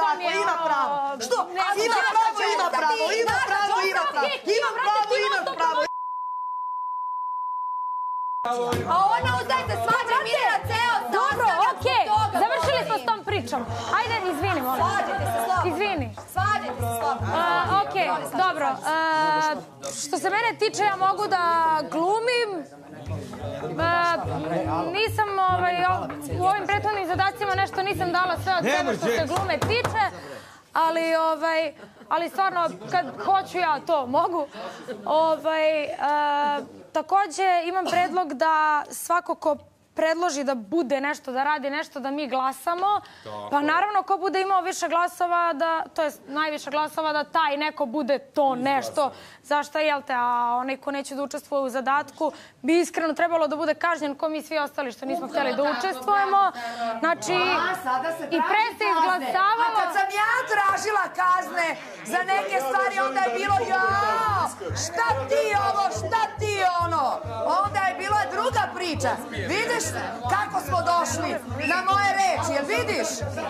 tako, ima pravo. Što? Ima pravo, ima pravo, ima pravo, ima pravo. Ima pravo, ima pravo. A ona uzdajte svađa Mirjana ceo sastav. Dobro, okej, završili smo s tom pričom. Ajde, izvini, molim. Svađajte se slobodno. Izvini. Svađajte se slobodno. Okej, dobro. Što se mene tiče, ja mogu da glumim. Nisam u ovim prethodnim zadacima nešto nisam dala sve od sebe što se glume tiče, ali stvarno kad hoću ja to mogu. Takođe imam predlog da svako ko predloži da bude nešto, da radi nešto, da mi glasamo. Pa naravno, ko bude imao više glasova, to je najviše glasova, da taj neko bude to nešto. Zašto, jel te, a onaj ko neće da učestvuje u zadatku, bi iskreno trebalo da bude kažnjen ko mi svi ostali što nismo htjeli da učestvujemo. Znači, i pre se izglasavalo... A kad sam ja tražila kazne za neke stvari, onda je bilo jao, šta ti ovo, šta ti ono. Onda je bila druga priča. Vidiš kako smo došli na moje reči, jel vidiš?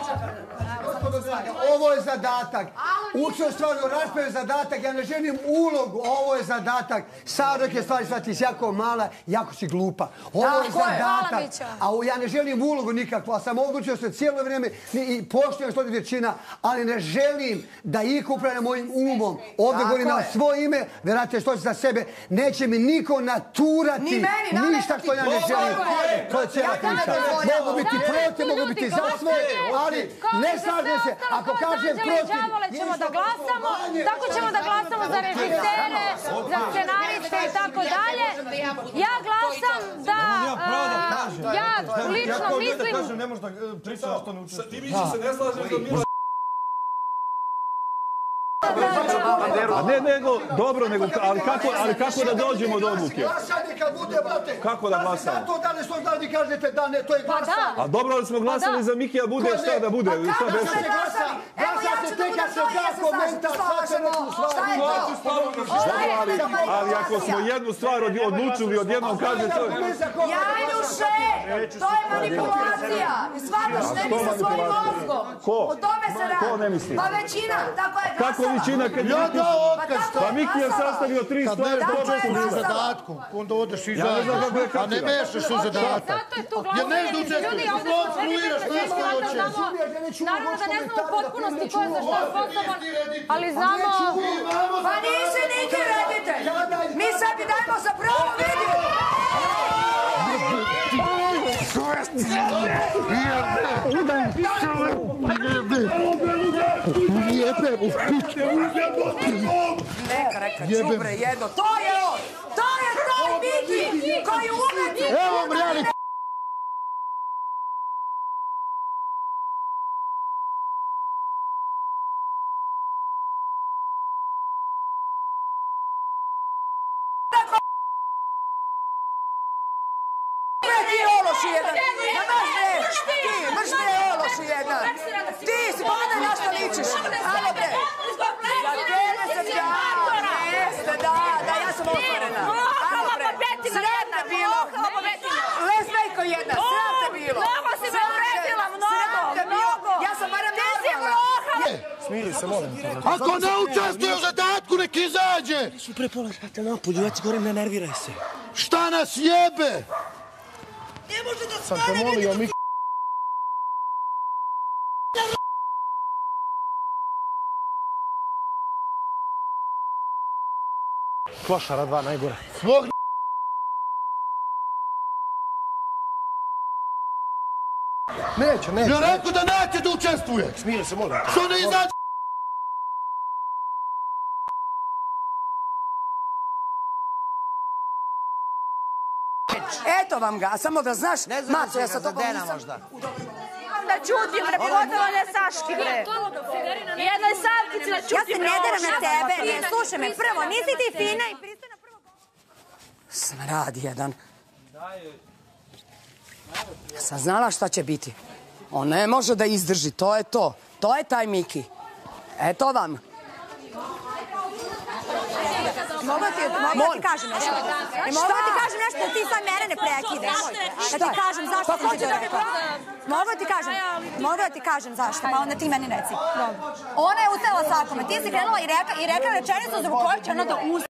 Ovo je zadatak. Učestvovanje u raspravi je zadatak. Ja ne želim ulogu. Ovo je zadatak. Sad dok je stvari shvati si jako mala, jako si glupa. Ovo je zadatak. A ja ne želim ulogu nikakvu. A sam odlučio se cijelo vrijeme i poštujem što je većina, ali ne želim da ih upravlja mojim umom. Ovdje govorim na svoje ime, vjerujte što će za sebe. Neće mi niko naturati ništa što ja ne želim. To je cijela priča. Mogu biti protiv, mogu biti za sve, ali ne slažem se. Ako kažem protiv... ćemo da glasamo, tako ćemo da glasamo za režisere, za scenariste i tako dalje. Ja glasam da... Ja lično mislim... Ne možda priča što ne učinu. Ti više se ne slažeš da Mila... A ne, nego, dobro, ali kako da dođemo do odluke? Kako da glasamo? Zato da ne što znali kažete da ne, to je glasanje. A dobro, ali smo glasali za Mikija bude, šta da bude? A kako ste glasali? Glasate tek kad se da komentar, sad se neku stvar. Ali ako smo jednu stvar odlučili, odjednom kaže to... Janjuše, to je manipulacija. Shvataš, ne misli svojim mozgom. Ko? O tome se radi. Ko ne misli? Pa većina, tako je glasala. Kako većina kad je... Pa Miki je sastavio 3 stvari. Kad ne dođeš u zadatku, onda odeš i zajedno. A ne mešaš u zadatak. Zato je tu glasanje. Ljudi, ovdje smo naravno da ne znamo potpunosti ko je za što je sposoban, ali znamo... Pa nisi niti reditelj. Mi sebi dajmo za pravo vidjeti. Neka reka, čubre jedno. To je on! To je taj Miki koji umeti... Evo mrijali... Ti si, pogledaj na što ličiš. Ajde bre. Za tebe se djava. Jeste, da, ja sam otvorena. Ajde bre. Sram te bilo. Lesbejko jedna, sram te bilo. Mnogo si me uvredila, mnogo. Ja sam barem normalna. Smiri se, molim. Ako ne učestvuje u zadatku, nek izađe. Su pre pola sata napolju, ja ti govorim, ne nerviraj se. Šta nas jebe? Ne može da Sam te molio, Miki. Klošara 2, najgore. Neće. Ja rekao da neće da učestvuje. Smiri se, molim. Što ne izađe? Eto vam ga, samo da znaš, Maco, ja sa tobom nisam... Da čutim, bre, pogotovo ne Saški, bre. Jednoj Savkici da čutim, ja se ne deram na tebe, ne, slušaj me, prvo, nisi ti fina i pristojna prvo... Smrad jedan. Ja sam znala šta će biti. On ne može da izdrži, to je to. To je taj Miki. Eto vam. Mogu da ti kažem nešto? Mogu da ti kažem nešto da ti sad mene ne prekidaš? Da ti kažem zašto sam ti to rekla? Mogu da ti kažem zašto, pa onda ti meni reci. Ona je ustala sa akome, ti si krenula i rekla rečenicu zbog koje će ona da